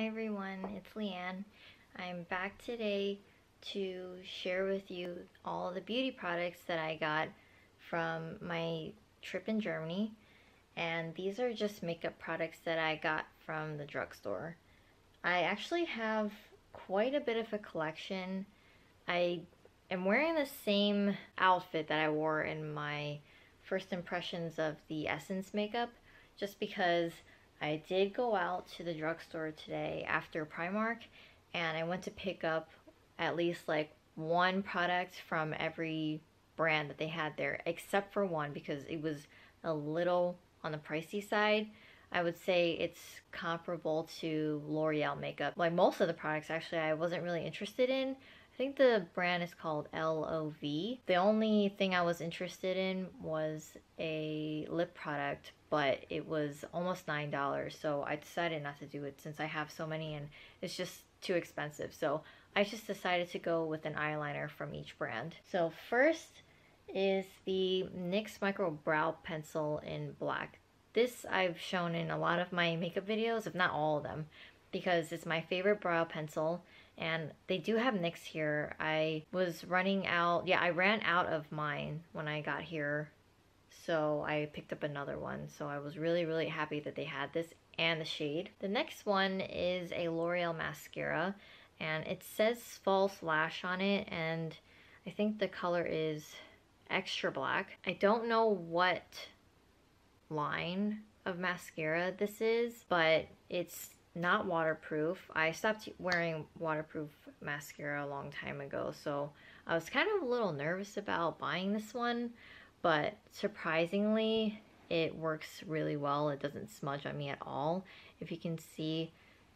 Hi everyone, it's Leanne. I'm back today to share with you all the beauty products that I got from my trip in Germany. And these are just makeup products that I got from the drugstore. I actually have quite a bit of a collection. I am wearing the same outfit that I wore in my first impressions of the Essence makeup, just because I did go out to the drugstore today after Primark and I went to pick up at least like one product from every brand that they had there, except for one because it was a little on the pricey side. I would say it's comparable to L'Oreal makeup. Like most of the products actually I wasn't really interested in. I think the brand is called LOV. The only thing I was interested in was a lip product, but it was almost $9, so I decided not to do it since I have so many and it's just too expensive. So I just decided to go with an eyeliner from each brand. So first is the NYX Micro Brow Pencil in black. This I've shown in a lot of my makeup videos, if not all of them, because it's my favorite brow pencil and they do have NYX here. I was running out, I ran out of mine when I got here, so I picked up another one. So I was really happy that they had this and the shade. The next one is a L'Oreal mascara and it says false lash on it and I think the color is extra black. I don't know what line of mascara this is, but it's not waterproof. I stopped wearing waterproof mascara a long time ago, so I was kind of a little nervous about buying this one, but surprisingly it works really well. It doesn't smudge on me at all. If you can see,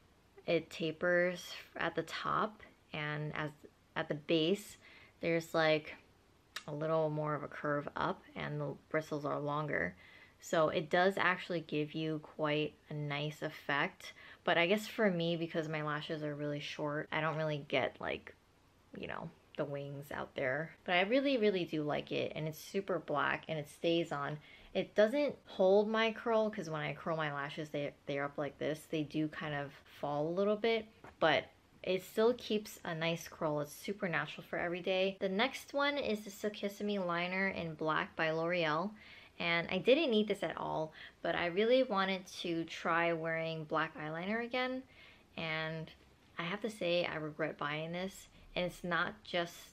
it tapers at the top, and at the base there's like a little more of a curve up and the bristles are longer. So it does actually give you quite a nice effect. But I guess for me, because my lashes are really short, I don't really get like, you know, the wings out there. But I really do like it, and it's super black and it stays on. It doesn't hold my curl because when I curl my lashes, they're up like this. They do kind of fall a little bit, but it still keeps a nice curl. It's super natural for every day. The next one is the Silkissime Liner in black by L'Oreal. And I didn't need this at all, but I really wanted to try wearing black eyeliner again. And I have to say I regret buying this. And it's not just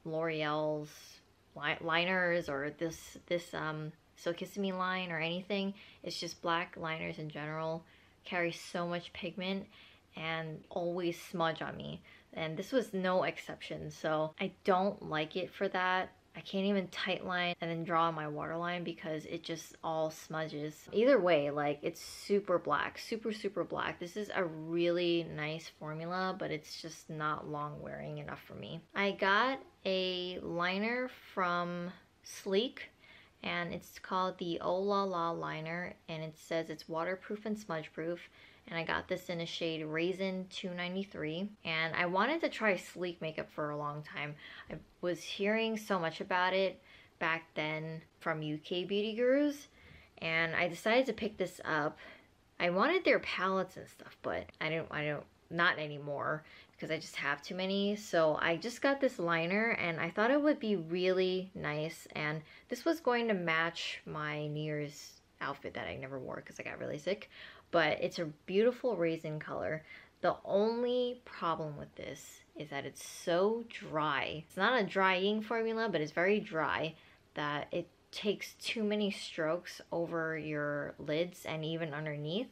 L'Oreal's liners or this Silkissime line or anything. It's just black liners in general carry so much pigment and always smudge on me. And this was no exception, so I don't like it for that. I can't even tightline and then draw my waterline because it just all smudges. Either way, like, it's super black, super black. This is a really nice formula, but it's just not long wearing enough for me. I got a liner from Sleek and it's called the Oh La La liner, and it says it's waterproof and smudge proof, and I got this in a shade Raisin 293. And I wanted to try Sleek makeup for a long time. I was hearing so much about it back then from UK beauty gurus, and I decided to pick this up. I wanted their palettes and stuff, but I don't not anymore because I just have too many. So I just got this liner and I thought it would be really nice, and this was going to match my New Year's outfit that I never wore because I got really sick. But it's a beautiful raisin color. The only problem with this is that it's so dry. It's not a drying formula, but it's very dry that it takes too many strokes over your lids and even underneath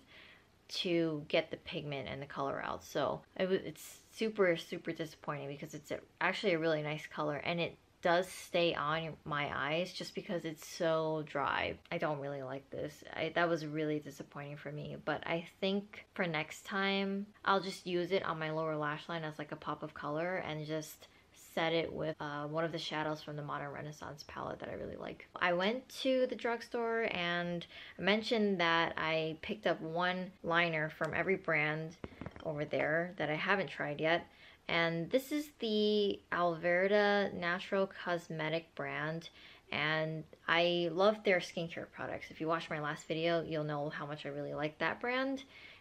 to get the pigment and the color out. So it's super disappointing because it's actually a really nice color, and it does stay on my eyes just because it's so dry. I don't really like this. That was really disappointing for me, but I think for next time I'll just use it on my lower lash line as like a pop of color and just set it with one of the shadows from the Modern Renaissance palette that I really like. I went to the drugstore and I mentioned that I picked up one liner from every brand over there that I haven't tried yet. And this is the Alverda Natural Cosmetic brand, and I love their skincare products. If you watched my last video, you'll know how much I really like that brand.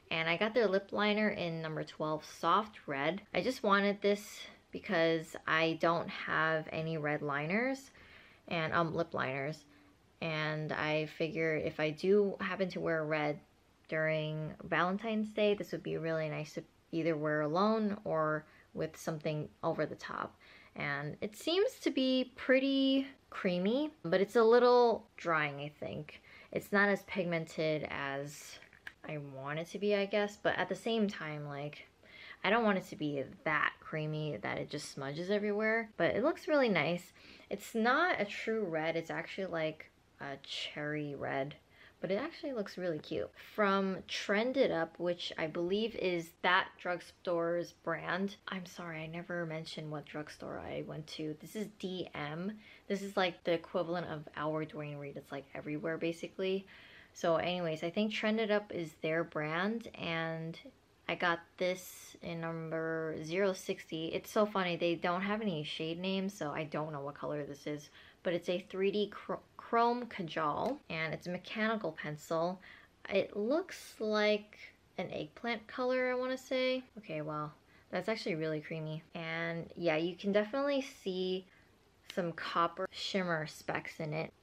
And I got their lip liner in number 12 Soft Red. I just wanted this because I don't have any red liners and lip liners. And I figured if I do happen to wear red during Valentine's Day, this would be really nice to either wear alone or with something over the top. And it seems to be pretty creamy, but it's a little drying, I think. It's not as pigmented as I want it to be, I guess, but at the same time, like, I don't want it to be that creamy that it just smudges everywhere, but it looks really nice. It's not a true red, it's actually like a cherry red, but it actually looks really cute. From Trend It Up, which I believe is that drugstore's brand. I'm sorry, I never mentioned what drugstore I went to. This is DM. This is like the equivalent of our Duane Reade. It's like everywhere basically. So anyways, I think Trend It Up is their brand, and I got this in number 060. It's so funny, they don't have any shade names, so I don't know what color this is, but it's a 3D chrome kajal, and it's a mechanical pencil. It looks like an eggplant color, I want to say. Okay, well, that's actually really creamy. And yeah, you can definitely see some copper shimmer specks in it.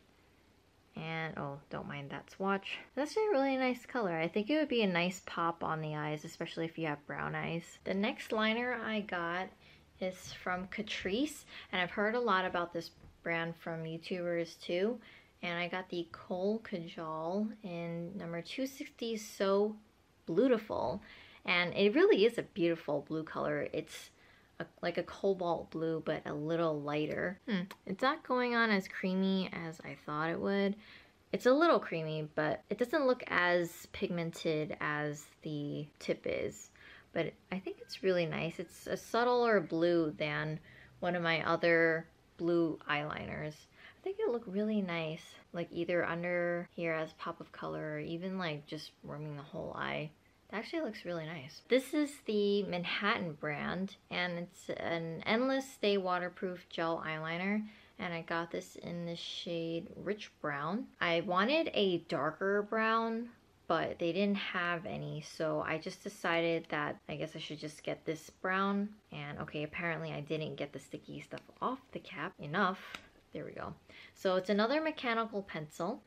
And oh, don't mind that swatch. That's a really nice color. I think it would be a nice pop on the eyes, especially if you have brown eyes. The next liner I got is from Catrice, and I've heard a lot about this brand from YouTubers too. And I got the Kohl Kajal in number 260 So Beautiful. And it really is a beautiful blue color. It's like a cobalt blue, but a little lighter. It's not going on as creamy as I thought it would. It's a little creamy, but it doesn't look as pigmented as the tip is. But I think it's really nice. It's a subtler blue than one of my other blue eyeliners. I think it looked really nice, like either under here as pop of color or even like just warming the whole eye. It actually looks really nice. This is the Manhattan brand, and it's an Endless Stay Waterproof Gel Eyeliner, and I got this in the shade Rich Brown. I wanted a darker brown, but they didn't have any, so I just decided that I guess I should just get this brown. And okay, apparently I didn't get the sticky stuff off the cap enough. There we go. So it's another mechanical pencil.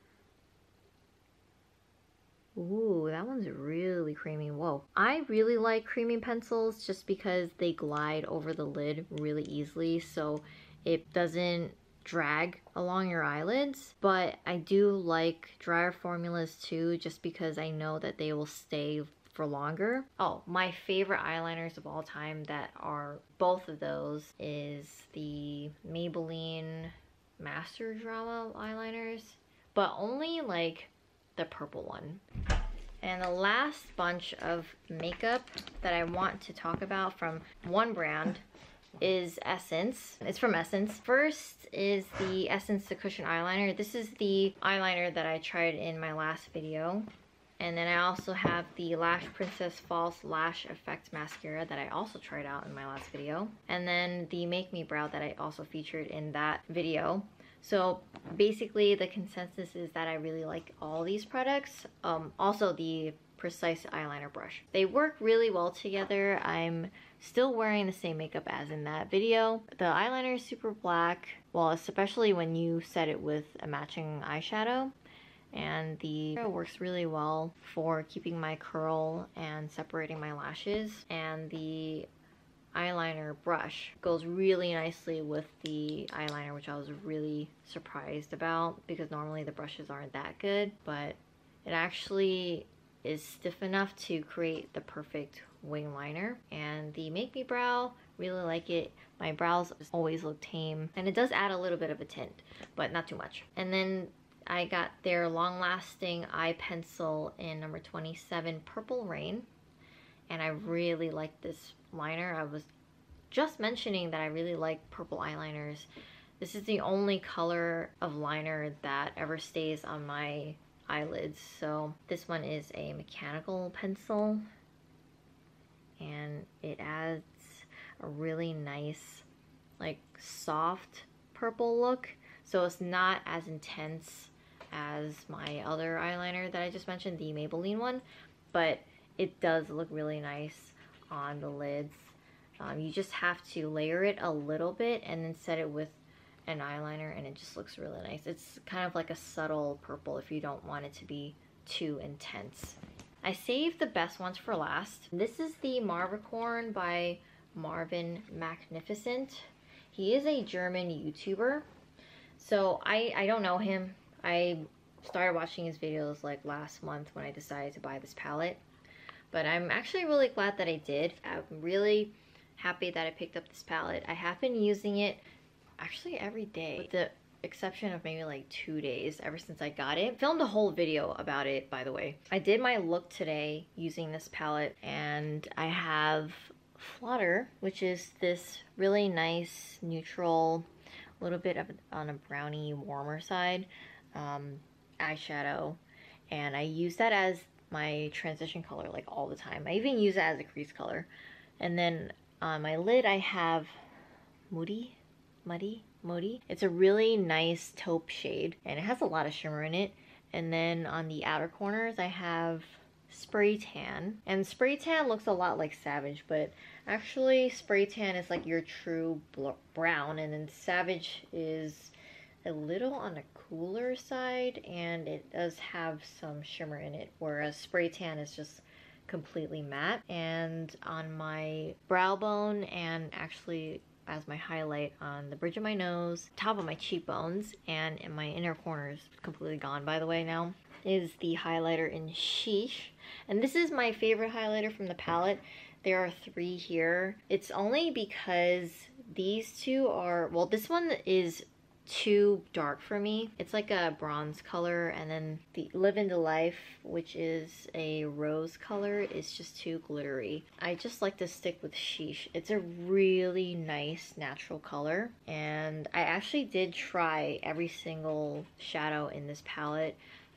Ooh, that one's really creamy. Whoa. I really like creamy pencils just because they glide over the lid really easily, so it doesn't drag along your eyelids. But I do like drier formulas too, just because I know that they will stay for longer. Oh, my favorite eyeliners of all time that are both of those is the Maybelline Master Drama eyeliners, but only like the purple one. And the last bunch of makeup that I want to talk about from one brand is Essence. It's from Essence. First is the Essence The Cushion Eyeliner. This is the eyeliner that I tried in my last video. And then I also have the Lash Princess False Lash Effect Mascara that I also tried out in my last video. And then the Make Me Brow that I also featured in that video. So basically the consensus is that I really like all these products. Also the Precise eyeliner brush. They work really well together. I'm still wearing the same makeup as in that video. The eyeliner is super black, well, especially when you set it with a matching eyeshadow. And the works really well for keeping my curl and separating my lashes. And the eyeliner brush goes really nicely with the eyeliner, which I was really surprised about because normally the brushes aren't that good, but it actually is stiff enough to create the perfect wing liner. And the Make Me Brow, really like it. My brows always look tame, and it does add a little bit of a tint, but not too much. And then I got their Long Lasting Eye Pencil in number 27 Purple Rain, and I really like this liner. I was just mentioning that I really like purple eyeliners. This is the only color of liner that ever stays on my eyelids. So this one is a mechanical pencil, and it adds a really nice, like, soft purple look. So it's not as intense as my other eyeliner that I just mentioned, the Maybelline one, but it does look really nice on the lids. You just have to layer it a little bit and then set it with an eyeliner, and it just looks really nice. It's kind of like a subtle purple if you don't want it to be too intense. I saved the best ones for last. This is the Marvicorn by Marvin Magnificent. He is a German YouTuber. So I don't know him. I started watching his videos like last month when I decided to buy this palette. But I'm actually really glad that I did. I'm really happy that I picked up this palette. I have been using it actually every day, with the exception of maybe like 2 days ever since I got it. Filmed a whole video about it, by the way. I did my look today using this palette, and I have Flutter, which is this really nice neutral, a little bit of on a brownie warmer side eyeshadow, and I use that as my transition color like all the time. I even use it as a crease color. And then on my lid I have Muddy. It's a really nice taupe shade, and it has a lot of shimmer in it. And then on the outer corners I have Spray Tan, and Spray Tan looks a lot like Savage, but actually Spray Tan is like your true brown, and then Savage is a little on the cooler side, and it does have some shimmer in it, whereas Spray Tan is just completely matte. And on my brow bone, and actually as my highlight on the bridge of my nose, top of my cheekbones, and in my inner corners, completely gone by the way now, is the highlighter in Sheesh. And this is my favorite highlighter from the palette. There are 3 here. It's only because these two are, well, this one is too dark for me. It's like a bronze color, and then the Live into Life, which is a rose color, is just too glittery. I just like to stick with Sheesh. It's a really nice natural color, and I actually did try every single shadow in this palette,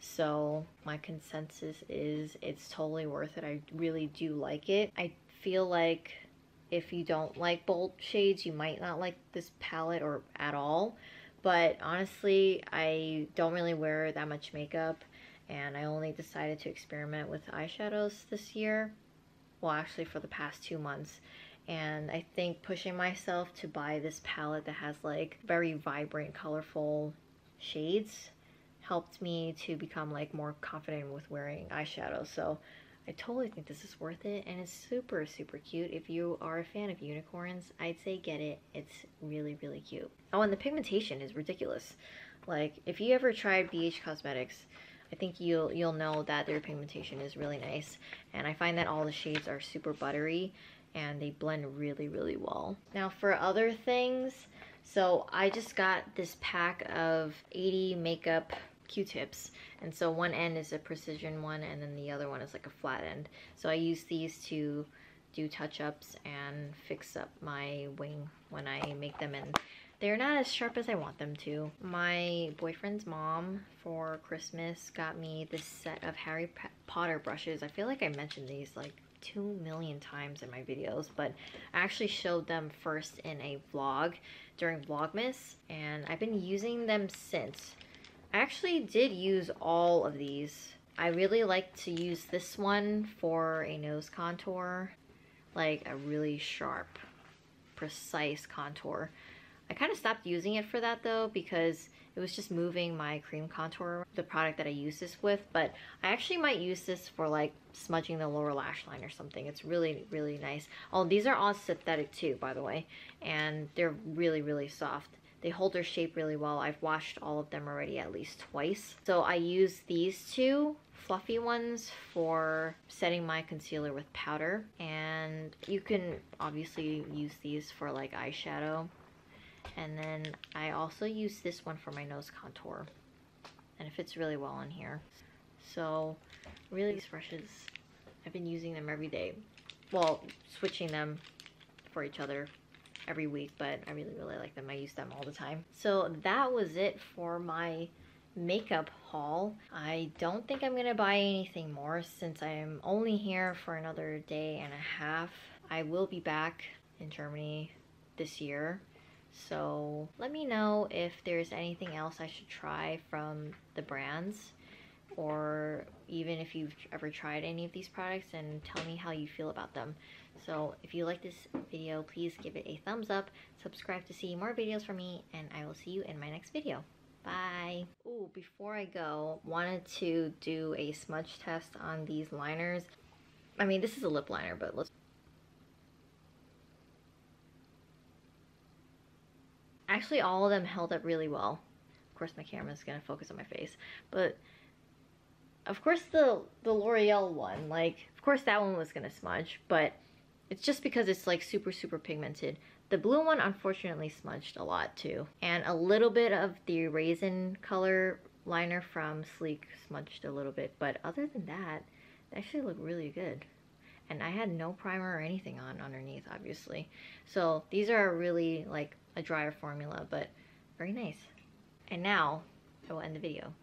so my consensus is it's totally worth it. I really do like it. I feel like if you don't like bold shades, you might not like this palette or at all. But honestly, I don't really wear that much makeup, and I only decided to experiment with eyeshadows this year. Well, actually for the past 2 months. And I think pushing myself to buy this palette that has like very vibrant, colorful shades helped me to become like more confident with wearing eyeshadow. So I totally think this is worth it, and it's super, super cute. If you are a fan of unicorns, I'd say get it. It's really, really cute. Oh, and the pigmentation is ridiculous. Like, if you ever tried BH Cosmetics, I think you'll know that their pigmentation is really nice. And I find that all the shades are super buttery, and they blend really, really well. Now for other things, so I just got this pack of 80 makeup Q-tips, and so one end is a precision one, and then the other one is like a flat end. So I use these to do touch-ups and fix up my wing when I make them, and they're not as sharp as I want them to. My boyfriend's mom for Christmas got me this set of Harry Potter brushes. I feel like I mentioned these like 2 million times in my videos, but I actually showed them first in a vlog during Vlogmas, and I've been using them since. I actually did use all of these. I really like to use this one for a nose contour, like a really sharp, precise contour. I kind of stopped using it for that though, because it was just moving my cream contour, the product that I use this with, but I actually might use this for like smudging the lower lash line or something. It's really, really nice. Oh, these are all synthetic too, by the way, and they're really, really soft. They hold their shape really well. I've washed all of them already at least twice. So I use these 2 fluffy ones for setting my concealer with powder. And you can obviously use these for like eyeshadow. And then I also use this one for my nose contour. And it fits really well on here. So really these brushes, I've been using them every day. Well, switching them for each other every week, but I really, really like them. I use them all the time. So that was it for my makeup haul. I don't think I'm gonna buy anything more since I'm only here for another day and a half. I will be back in Germany this year, so let me know if there's anything else I should try from the brands, or even if you've ever tried any of these products, and tell me how you feel about them. So if you like this video, please give it a thumbs up, subscribe to see more videos from me, and I will see you in my next video. Bye. Oh, before I go, wanted to do a smudge test on these liners. I mean, this is a lip liner, but let's... Actually, all of them held up really well. Of course, my camera's gonna focus on my face, but of course the L'Oreal one, like, of course that one was gonna smudge, but it's just because it's like super pigmented. The blue one unfortunately smudged a lot too. And a little bit of the raisin color liner from Sleek smudged a little bit, but other than that, it actually looked really good. And I had no primer or anything on underneath, obviously. So these are really like a drier formula, but very nice. And now I will end the video.